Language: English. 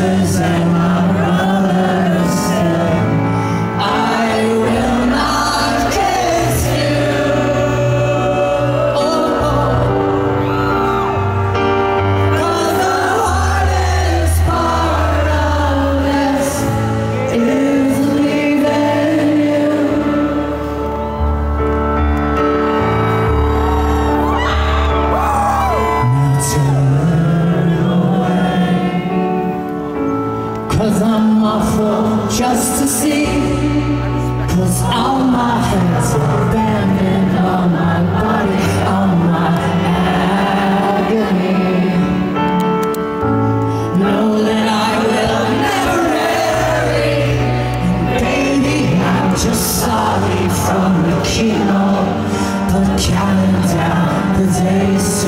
sisters and my brothers say, I will not kiss you. Cause the hardest part of this is leaving you. Now turn away, cause I'm awful just to see. Cause all my hands are abandoned, all my body, all my agony. Know that I will never marry, and baby, I'm just sorry from the keynote, but counting down the days